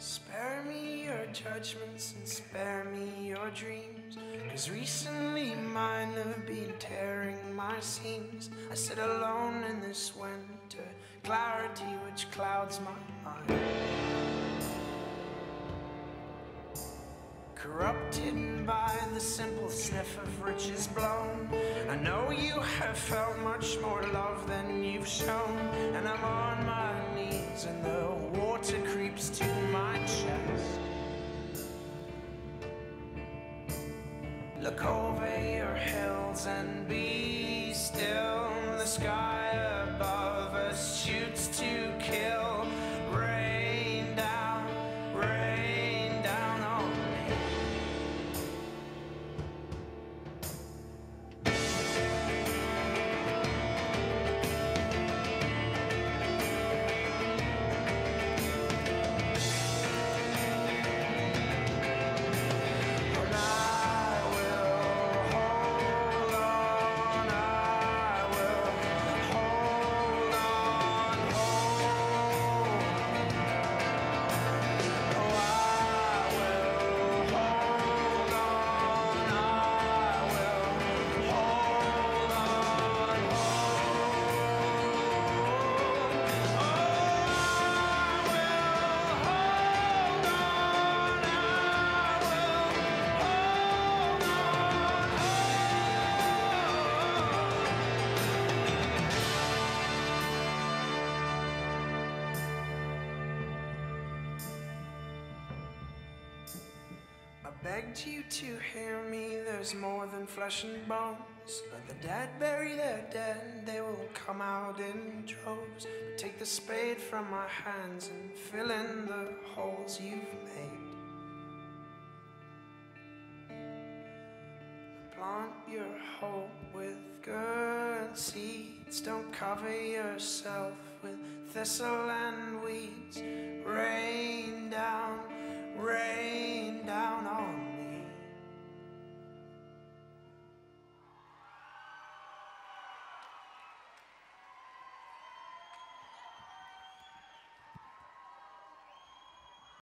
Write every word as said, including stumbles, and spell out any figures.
Spare me your judgments and spare me your dreams, 'cause recently mine have been tearing my seams. I sit alone in this winter clarity which clouds my mind, corrupted by the simple sniff of riches blown. I know you have felt much more love than you've shown, and I'm on my knees and the water creeps to my chest. Look over your hills and be still. The sky above us shoots to kill. Rain down, rain down on me. Begged you to hear me, there's more than flesh and bones. Let the dead bury their dead, they will come out in droves. But take the spade from my hands and fill in the holes you've made. Plant your hope with good seeds. Don't cover yourself with thistle and weeds. Rain down, rain down on me.